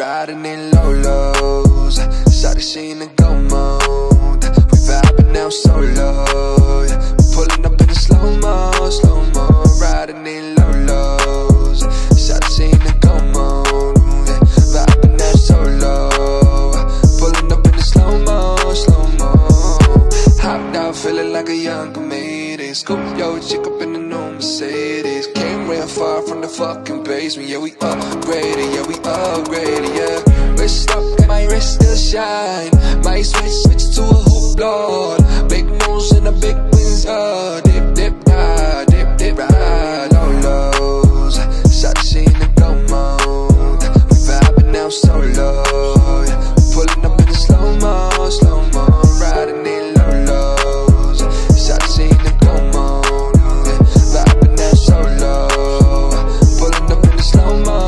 riding in low lows. Shawty, she in the go mode. We vibing now solo, yeah. We pulling up in the slow-mo, riding in low lows. Shawty, she in the go mode, yeah. Vibing now solo, pulling up in the slow-mo. Hopped out feeling like a young comedian. Scoop yo chick up in the new Mercedes. Came real far from the fucking basement. Yeah, we upgraded, yeah. Wrist up and my wrist still shine. My switch to a hoop lord. Big moves and a big wins, dip, ride, low lows. Shot she in the go mode. We vibing now solo, yeah. Pulling up in the slow-mo, riding in low lows. Shot she in the go mode, yeah. Vibing now solo, pulling up in the slow-mo.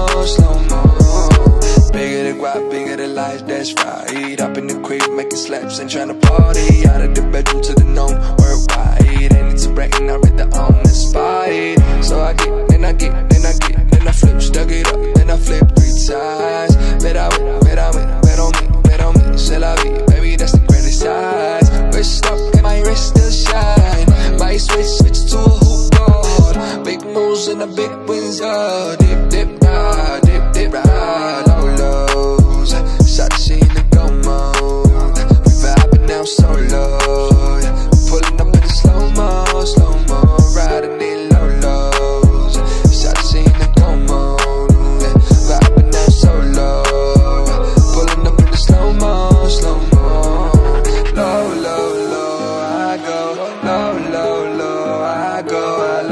Bigger the guap, bigger the life, that's right. Up in the crib, making slaps and tryna party. Out of the bedroom to the known worldwide. Ain't it to bragging, I read the on the spot. So I get, then I flip, stuck it up, then I flip 3 times. Bet on me, c'est la vie, baby, that's the greatest size. Wrist up and my wrist still shine. My switch to a hoop lord. Big moves and a big wins, dip, ride, low lows. Shot she in the go mode. We vibing now solo, yeah. Pulling up in the slow-mo, riding in low lows. Shot she in the go mode, yeah. Vibing now solo, pulling up in the slow-mo. Low, I go. Low, I go.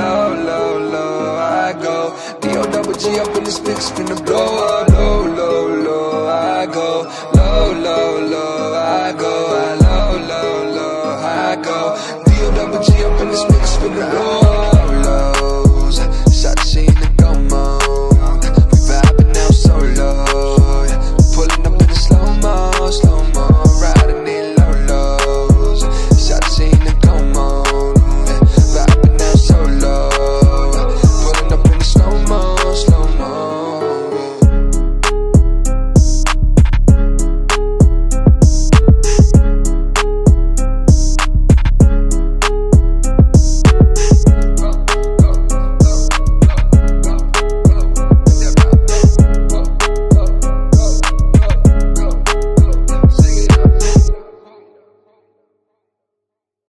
I go. D-O-double-G up in the sticks, finna blow up. Low, I go. Low, I go.